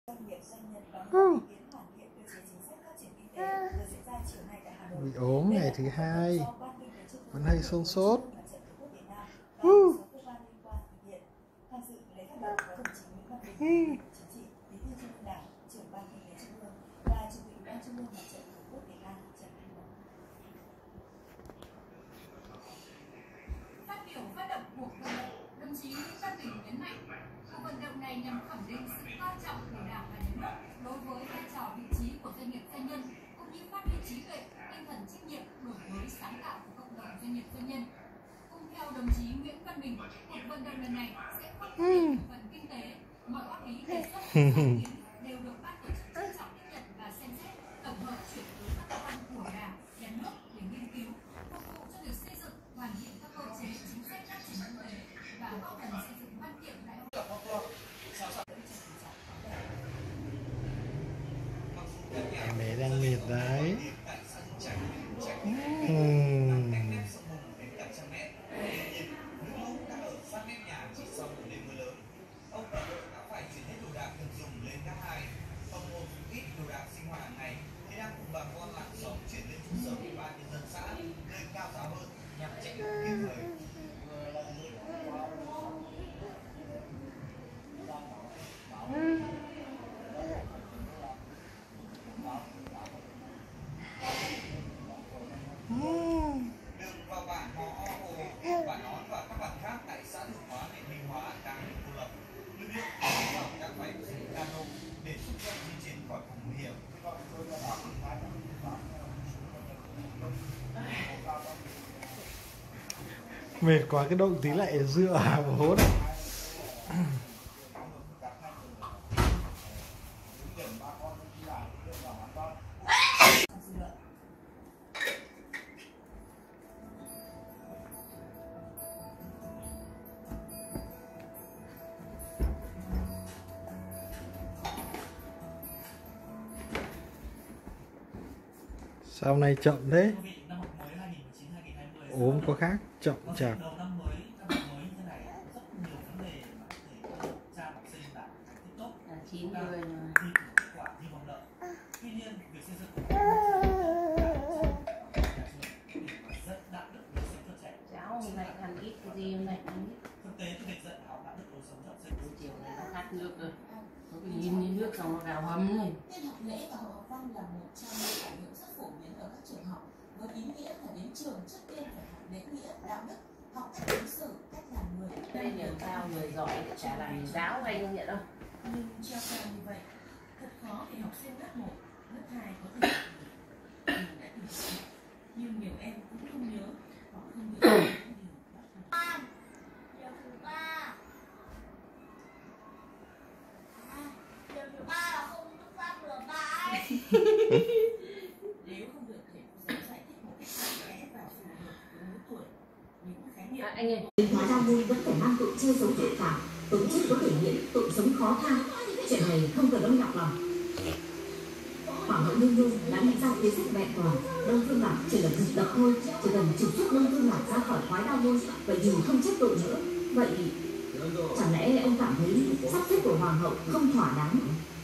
Bị ốm ngày thứ 2, vẫn hay sốt sốt. Phát biểu phát động cuộc vận động, đồng chí Nguyễn Văn Bình nhấn mạnh, cuộc vận động này nhằm khẳng định sự coi trọng của Đảng và Nhà nước đối với vai trò vị trí của doanh nghiệp doanh nhân, cũng như phát huy trí tuệ, tinh thần trách nhiệm, đổi mới sáng tạo của cộng đồng doanh nghiệp doanh nhân. Cũng theo đồng chí Nguyễn Văn Bình, cuộc vận động lần này sẽ không thực hiện phần kinh tế, mọi góp ý đề xuất sáng kiến đều được ban tổ chức trân trọng tiếp nhận và xem xét, tổng hợp chuyển tới các cơ quan của Đảng, Nhà nước để nghiên cứu, phục vụ cho việc xây dựng hoàn thiện các cơ chế chính sách phát triển kinh tế và góp phần xây dựng văn kiện đại hội. Em bé đang miệt đấy. Mệt quá, cái động tí lại dựa vào hố này. Sao này chậm thế? Ốm có khác, chậm chạp. Chín người mà. Cháu hôm nay ăn ít cái gì, hôm nay ăn ít. Chiều này nó khát nước rồi. Nó cứ nhìn nước xong nó vào hấm rồi. Tiên học lễ và học văn là một trong những trải nghiệm rất phổ biến ở các trường học, với ý nghĩa là đến trường trước tiên phải học lễ nghĩa, đạo đức, học cách ứng xử, cách làm người. Đây nhiều cao người giỏi chả làm giáo hay không nhận đâu. Nhưng treo cao như vậy thật khó để học sinh lớp 1, lớp 2 có thể mình đã từng học, nhưng nhiều em cũng không nhớ hoặc không nhớ những điều đã học. Điều thứ ba là không giúp pháp rửa bát. Nếu không được thầy cô giáo giải thích một cách cặn kẽ và phù hợp với lứa tuổi, những khái niệm Anh ơi, Lý hóa đa môn vẫn phải mang tội che giấu tội phạm, tội chết có thể miễn, tội sống khó tha. Chuyện này không cần ông nhọc lòng. Hoàng hậu Nương Nương đã nghĩ ra kế sách vẹn toàn. Đông Phương Lạc chỉ là thực tập thôi, chỉ cần trục xuất Đông Phương Lạc ra khỏi khoái đa môn, vậy thì không chết tội nữa. Vậy chẳng lẽ ông cảm thấy sắp xếp của hoàng hậu không thỏa đáng?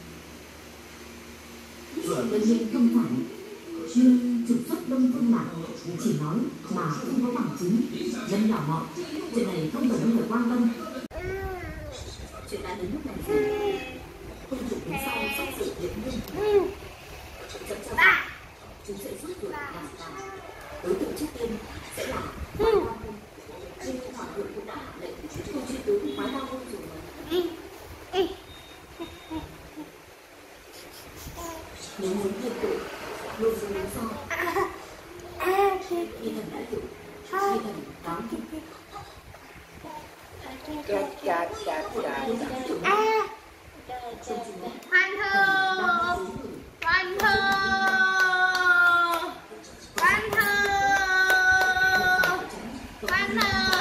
Đương nhiên không phải, nhưng trục xuất Đông Phương Lạc chỉ nói mà không có bằng chứng, dân nhỏ mọn. Chuyện này không cần ông phải quan tâm. Chuyện đã đến lúc này rồi, không chụp đến sau xét xử Điện Nguyên. Dẫn cho rằng chúng sẽ rút được làm sao. Đối tượng trước tiên sẽ là Phái Đa Môn, nhưng hoàng thượng cũng đã hạ lệnh không truy tố Phái Đa Môn rồi mà. Nếu muốn nhận tội, luôn rồi làm sao? Khi thần đã hiểu, khi thần đón kịp. Hoan thơ, hoan thơ, hoan thơ, hoan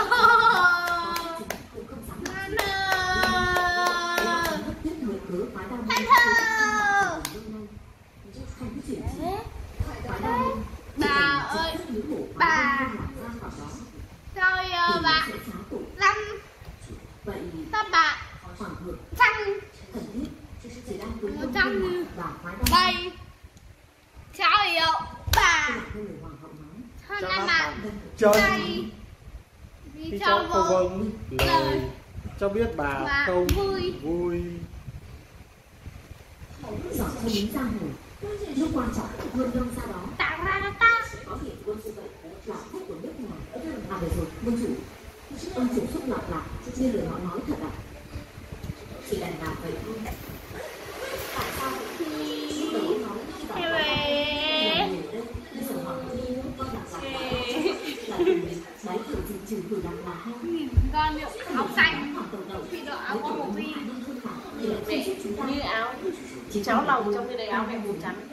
Bà ơi, bà rồi bà Lâm, sao bà Trăng 100 và phái đây chào hiệu bà theo lời hoàng hậu nói. thân ăn bạn Chân đây khi đi cháu cho cô vô vâng lời cho biết bà Bà không vui. vui. Giỏi cho lính giang hồ, lúc quan trọng hơn đông xa đó tặng ra cho ta có thể quân như vậy là phúc của nước ngoài. À được rồi, quân chủ, ông chủ xúc lạc lạc như lời họ nói thật ạ. Chỉ đành làm vậy thôi. Tại sao lúc đầu ông nói thì về bây giờ họ đi con lạc lạc là đấy kiểu gì trừ cử lạc lạc không? nhìn con liệu áo xanh Khoảng tàu đầu thì đội áo có một vi để như áo cháu lòng trong cái đấy áo mẹ màu trắng.